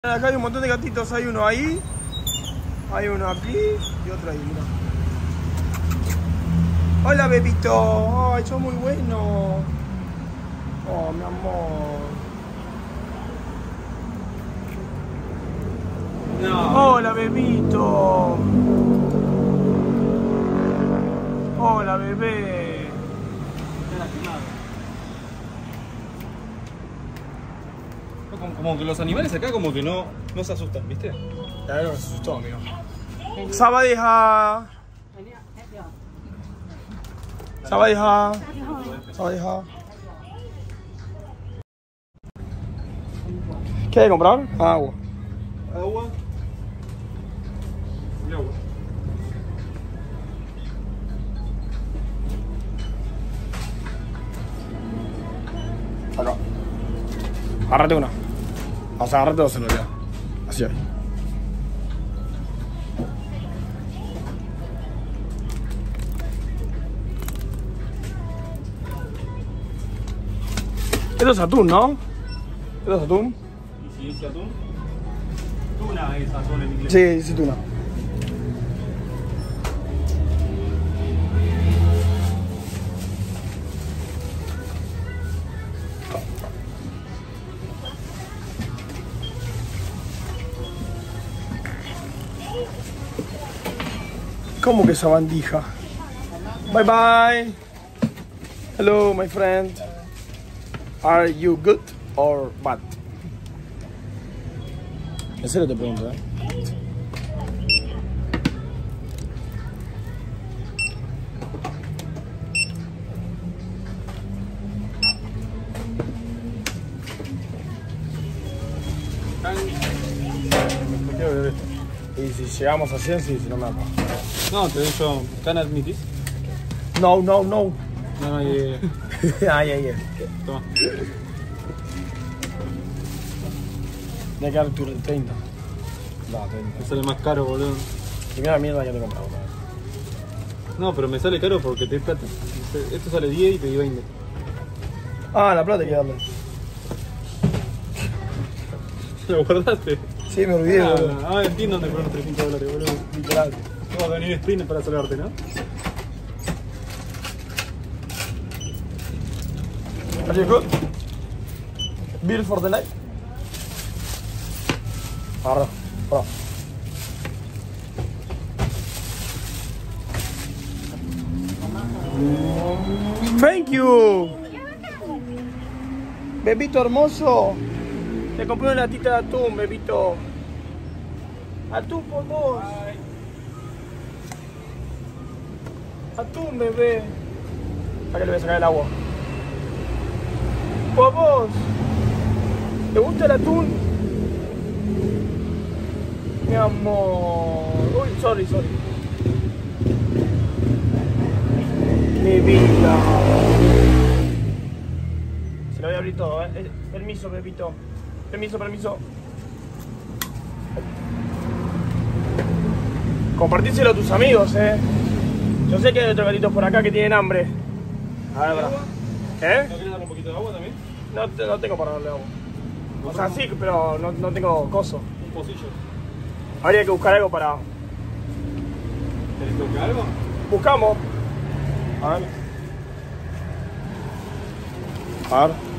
Acá hay un montón de gatitos, hay uno ahí, hay uno aquí y otro ahí, mira. Hola bebito, ay, sos muy bueno. Oh, mi amor. No. Hola bebito. Hola bebé. Como que los animales acá como que no se asustan, ¿viste? Claro, se asustó, amigo. 사와디하. 사와디하. 사와디하. ¿Qué hay que comprar? Agua. Agua. Y agua. Acá. Agárrate una. O sea, agárrate dos en realidad. Así es. Esto es atún, ¿no? Esto es atún. ¿Y si dice atún? Tuna es atún en inglés. Sí, dice tuna. ¿Cómo que sabandija? Bye bye. Hello, my friend. Are you good or bad? En serio te pregunto, Me quiero ver esto. Y si llegamos a 100, sí, si no me da. No, te digo, ¿can admitis? No. No, Ay. Toma. Me quedar tu 30. No, 30. Me sale más caro, boludo. Primera mierda que te he comprado. No, pero me sale caro porque te plata. Esto sale 10 y te di 20. Ah, la plata hay que darle. ¿Lo guardaste? Sí, me olvidé, boludo. Entiendo dónde fueron los $300, boludo. Literal. Vamos a venir sprint para saludarte, ¿no? Are you good? Bill for the night? Agarra, para. Thank you. Bebito hermoso. Te compré una latita de atún, bebito. Atún por vos. Atún, bebé. Acá le voy a sacar el agua. Por vos. ¿Te gusta el atún? Mi amor. Uy, sorry. Mi vida. Se lo voy a abrir todo, Permiso, bebito. Permiso. Compartíselo a tus amigos, Yo sé que hay otros gatitos por acá que tienen hambre. A ver, ¿Agua? ¿Eh? ¿No quieres darle un poquito de agua también? No tengo para darle agua. O sea, sí, pero no tengo coso. Un pocillo. Habría que buscar algo para... ¿Tenés que buscar algo? Buscamos. A ver.